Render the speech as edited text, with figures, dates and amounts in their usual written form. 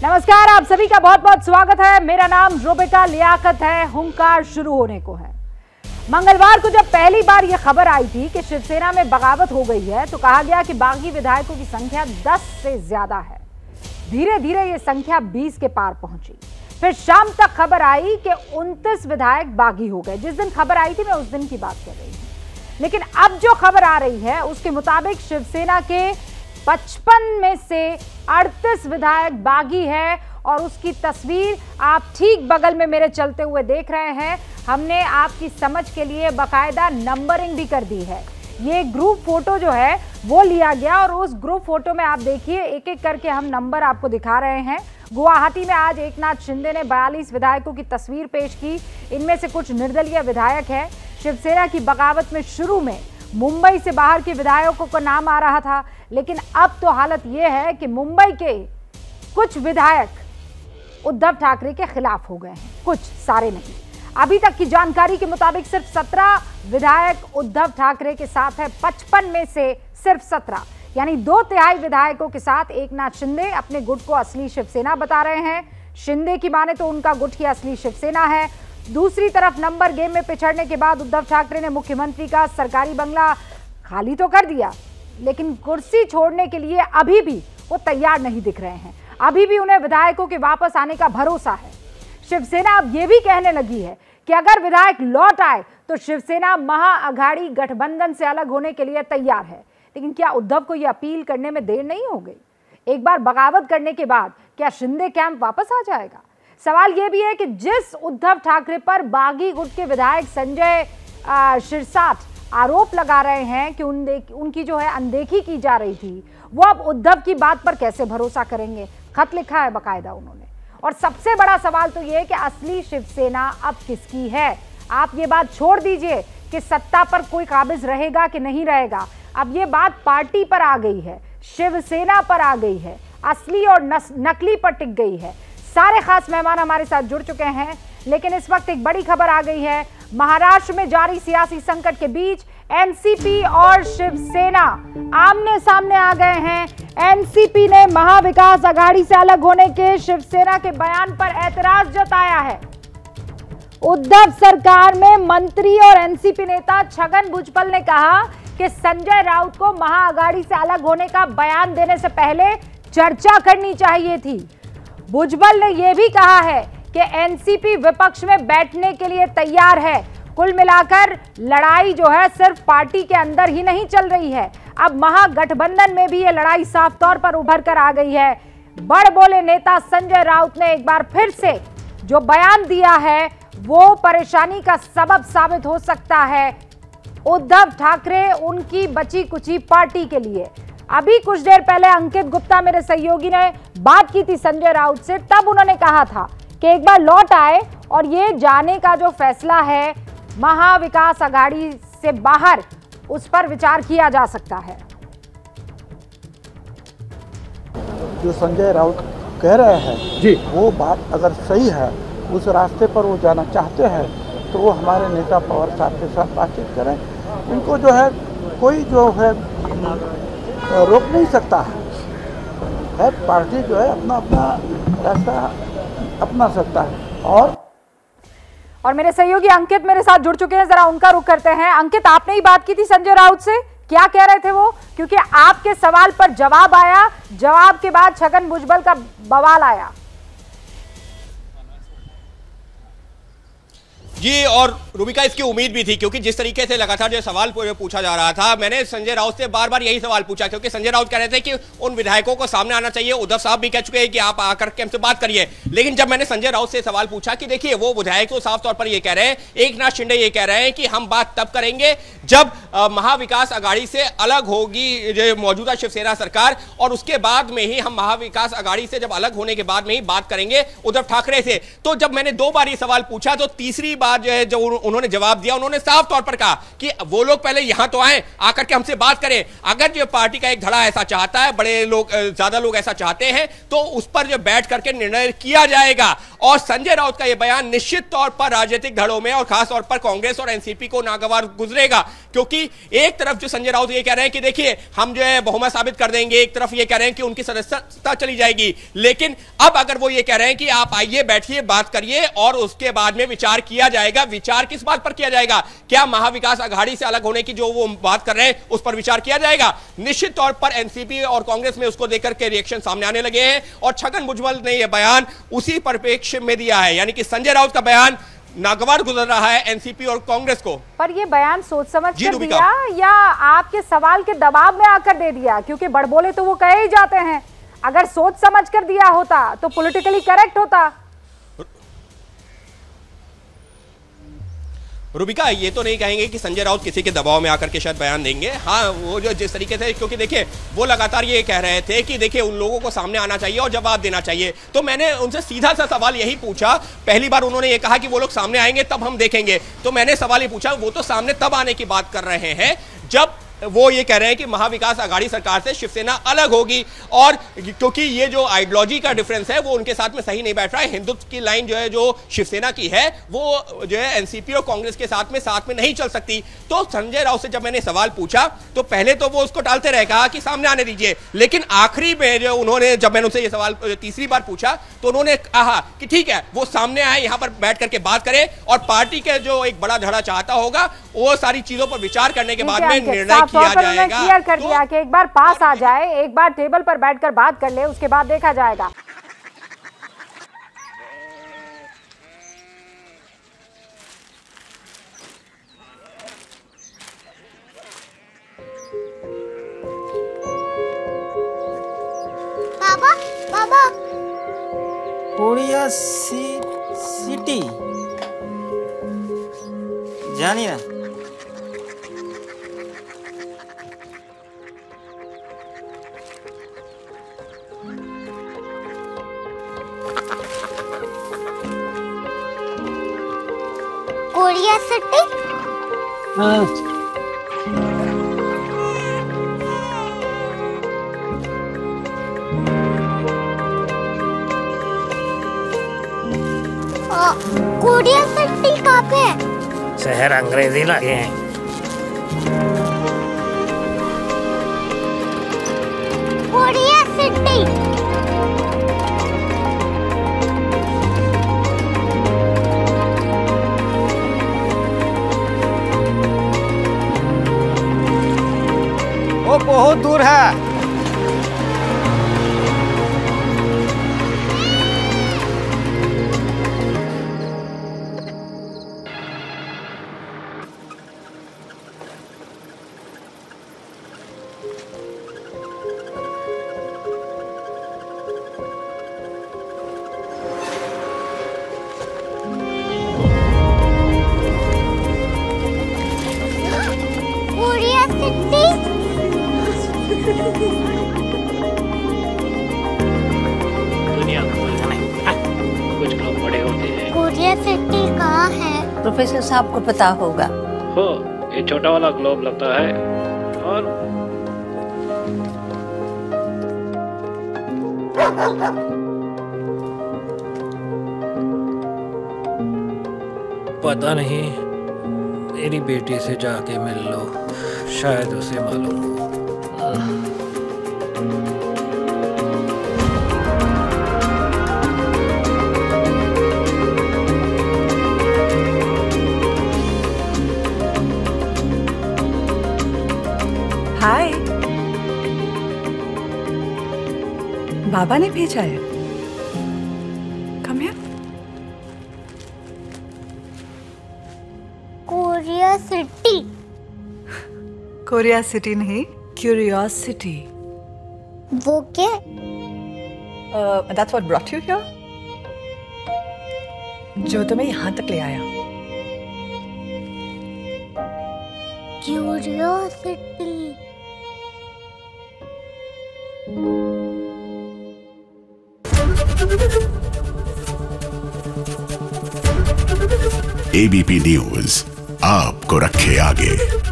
नमस्कार, आप सभी का बहुत बहुत स्वागत है। मेरा नाम रुबिका लियाकत है। हुंकार शुरू होने को है। मंगलवार को जब पहली बार यह खबर आई थी कि शिवसेना में बगावत हो गई है तो कहा गया कि बागी विधायकों की संख्या 10 से ज्यादा है। धीरे धीरे यह संख्या 20 के पार पहुंची। फिर शाम तक खबर आई कि 29 विधायक बागी हो गए। जिस दिन खबर आई थी मैं उस दिन की बात कर रही हूं, लेकिन अब जो खबर आ रही है उसके मुताबिक शिवसेना के 55 में से 38 विधायक बागी है और उसकी तस्वीर आप ठीक बगल में मेरे चलते हुए देख रहे हैं। हमने आपकी समझ के लिए बाकायदा नंबरिंग भी कर दी है। ये ग्रुप फोटो जो है वो लिया गया और उस ग्रुप फोटो में आप देखिए एक एक करके हम नंबर आपको दिखा रहे हैं। गुवाहाटी में आज एकनाथ शिंदे ने 42 विधायकों की तस्वीर पेश की। इनमें से कुछ निर्दलीय विधायक हैं। शिवसेना की बगावत में शुरू में मुंबई से बाहर के विधायकों का नाम आ रहा था, लेकिन अब तो हालत यह है कि मुंबई के कुछ विधायक उद्धव ठाकरे के खिलाफ हो गए हैं, कुछ, सारे नहीं। अभी तक की जानकारी के मुताबिक सिर्फ 17 विधायक उद्धव ठाकरे के साथ है। 55 में से सिर्फ 17 यानी 2/3 विधायकों के साथ एकनाथ शिंदे अपने गुट को असली शिवसेना बता रहे हैं। शिंदे की माने तो उनका गुट ही असली शिवसेना है। दूसरी तरफ नंबर गेम में पिछड़ने के बाद उद्धव ठाकरे ने मुख्यमंत्री का सरकारी बंगला खाली तो कर दिया, लेकिन कुर्सी छोड़ने के लिए अभी भी वो तैयार नहीं दिख रहे हैं। अभी भी उन्हें विधायकों के वापस आने का भरोसा है। शिवसेना अब ये भी कहने लगी है कि अगर विधायक लौट आए तो शिवसेना महाअघाड़ी गठबंधन से अलग होने के लिए तैयार है। लेकिन क्या उद्धव को यह अपील करने में देर नहीं हो गई? एक बार बगावत करने के बाद क्या शिंदे कैंप वापस आ जाएगा? सवाल यह भी है कि जिस उद्धव ठाकरे पर बागी गुट के विधायक संजय शिरसाट आरोप लगा रहे हैं कि उनकी जो है अनदेखी की जा रही थी, वो अब उद्धव की बात पर कैसे भरोसा करेंगे? खत लिखा है बाकायदा उन्होंने। और सबसे बड़ा सवाल तो ये है कि असली शिवसेना अब किसकी है? आप ये बात छोड़ दीजिए कि सत्ता पर कोई काबिज रहेगा कि नहीं रहेगा। अब ये बात पार्टी पर आ गई है, शिवसेना पर आ गई है, असली और नकली पर टिक गई है। सारे खास मेहमान हमारे साथ जुड़ चुके हैं, लेकिन इस वक्त एक बड़ी खबर आ गई है। महाराष्ट्र में जारी सियासी संकट के बीच एनसीपी और शिवसेना आमने सामने आ गए हैं। एनसीपी ने महाविकास अघाड़ी से अलग होने के शिवसेना के बयान पर ऐतराज जताया है। उद्धव सरकार में मंत्री और एनसीपी नेता छगन भुजबल ने कहा कि संजय राउत को महाअघाड़ी से अलग होने का बयान देने से पहले चर्चा करनी चाहिए थी। भुजबल ने यह भी कहा है कि एनसीपी विपक्ष में बैठने के लिए तैयार है। कुल मिलाकर लड़ाई जो है सिर्फ पार्टी के अंदर ही नहीं चल रही है, अब महागठबंधन में भी यह लड़ाई साफ तौर पर उभर कर आ गई है। बड़ बोले नेता संजय राउत ने एक बार फिर से जो बयान दिया है वो परेशानी का सबब साबित हो सकता है उद्धव ठाकरे उनकी बची कुची पार्टी के लिए। अभी कुछ देर पहले अंकित गुप्ता मेरे सहयोगी ने बात की थी संजय राउत से, तब उन्होंने कहा था कि एक बार लौट आए और ये जाने का जो फैसला है महाविकास अघाड़ी से बाहर, उस पर विचार किया जा सकता है। जो संजय राउत कह रहे हैं जी, वो बात अगर सही है, उस रास्ते पर वो जाना चाहते हैं तो वो हमारे नेता पवार साहब के साथ बातचीत करें। उनको जो है कोई जो है रोक नहीं सकता है। पार्टी जो है अपना अपना रास्ता अपना सकता है। और मेरे सहयोगी अंकित मेरे साथ जुड़ चुके हैं, जरा उनका रुख करते हैं। अंकित, आपने ही बात की थी संजय राउत से, क्या कह रहे थे वो? क्योंकि आपके सवाल पर जवाब आया, जवाब के बाद छगन भुजबल का बवाल आया। जी, और रुबिका इसकी उम्मीद भी थी, क्योंकि जिस तरीके से लगातार जो सवाल पूछा जा रहा था, मैंने संजय राउत से बार बार यही सवाल पूछा, क्योंकि संजय राउत कह रहे थे कि उन विधायकों को सामने आना चाहिए। उद्धव साहब भी कह चुके हैं कि आप आकर के हमसे बात करिए। लेकिन जब मैंने संजय राउत से सवाल पूछा कि देखिए वो विधायक तो साफ तौर पर ये कह रहे हैं, एकनाथ शिंदे ये कह रहे हैं कि हम बात तब करेंगे जब महाविकास अघाड़ी से अलग होगी मौजूदा शिवसेना सरकार, और उसके बाद में ही हम महाविकास अघाड़ी से जब अलग होने के बाद में ही बात करेंगे उद्धव ठाकरे से। तो जब मैंने 2 बार ये सवाल पूछा तो तीसरी बार बाद जो है जो उन्होंने जवाब दिया, उन्होंने साफ तौर पर कहा कि वो लोग पहले यहां तो आए, आकर के हमसे बात करें। अगर जो पार्टी का एक धड़ा ऐसा चाहता है, बड़े लोग, ज्यादा लोग ऐसा चाहते हैं, तो उस पर जो बैठ करके निर्णय किया जाएगा। और संजय राउत का यह बयान निश्चित तौर पर राजनीतिक धड़ों में और खास तौर पर कांग्रेस और एनसीपी को नागवार गुजरेगा, क्योंकि एक तरफ जो संजय राउत ये कह रहे हैं कि देखिए हम जो है बहुमत साबित कर देंगे, एक तरफ ये कह रहे हैं कि उनकी सदस्यता चली जाएगी। लेकिन अब अगर वो ये कह रहे हैं कि आप आइए, बैठिए, बात करिए और उसके बाद में विचार किया जाएगा, विचार किस बात पर किया जाएगा? क्या महाविकास आघाड़ी से अलग होने की जो वो बात कर रहे हैं उस पर विचार किया जाएगा? निश्चित तौर पर एनसीपी और कांग्रेस में उसको देखकर के रिएक्शन सामने आने लगे हैं और छगन भुजबल ने यह बयान उसी परिप्रेक्ष्य में दिया है, यानी कि संजय राउत का बयान नागवार गुजर रहा है एनसीपी और कांग्रेस को। पर ये बयान सोच समझ कर दिया या आपके सवाल के दबाव में आकर दे दिया? क्योंकि बड़बोले तो वो कहे ही जाते हैं, अगर सोच समझ कर दिया होता तो पॉलिटिकली करेक्ट होता। रूबिका, ये तो नहीं कहेंगे कि संजय राउत किसी के दबाव में आकर के शायद बयान देंगे। हाँ, वो जो जिस तरीके से, क्योंकि देखिए वो लगातार ये कह रहे थे कि देखिए उन लोगों को सामने आना चाहिए और जवाब देना चाहिए, तो मैंने उनसे सीधा सा सवाल यही पूछा। पहली बार उन्होंने ये कहा कि वो लोग सामने आएंगे तब हम देखेंगे, तो मैंने सवाल ये पूछा, वो तो सामने तब आने की बात कर रहे हैं जब वो ये कह रहे हैं कि महाविकास आघाड़ी सरकार से शिवसेना अलग होगी, और क्योंकि ये जो आइडियोलॉजी का डिफरेंस है वो उनके साथ में सही नहीं बैठ रहा है। हिंदुत्व की लाइन जो है, जो शिवसेना की है, वो जो है एनसीपी और कांग्रेस के साथ में नहीं चल सकती। तो संजय राउत से जब मैंने सवाल पूछा तो पहले तो वो उसको टालते रहे, कहा कि सामने आने दीजिए, लेकिन आखिरी में जो उन्होंने, जब मैंने उनसे ये सवाल तीसरी बार पूछा तो उन्होंने कहा कि ठीक है, वो सामने आए, यहां पर बैठ करके बात करें और पार्टी के जो एक बड़ा धड़ा चाहता होगा वो सारी चीजों पर विचार करने के बाद में निर्णय किया जाएगा। क्लियर कर दिया कि एक बार पास आ जाए, एक बार टेबल पर बैठकर बात कर ले, उसके बाद देखा जाएगा। बाबा, बाबा, कोरिया सिटी जानिए। Korea city? कोरिया सिटी कहाँ पे है? शहर अंग्रेजी लगे हैं। Korea city. वो बहुत दूर है। Korea city. दुनिया को कुछ लोग बड़े होते हैं। कोरिया सिटी कहाँ है? प्रोफेसर साहब को पता होगा। हो, ये छोटा वाला ग्लोब लगता है और पता नहीं, मेरी बेटी से जाके मिल लो, शायद उसे मालूम हो। हाय, बाबा ने भेजा है। Come here. Korea city. Korea city नहीं, क्यूरियोसिटी। वो क्या? That's what brought you here? जो तुम्हें यहाँ तक ले आया। क्यूरियोसिटी। एबीपी न्यूज आपको रखे आगे।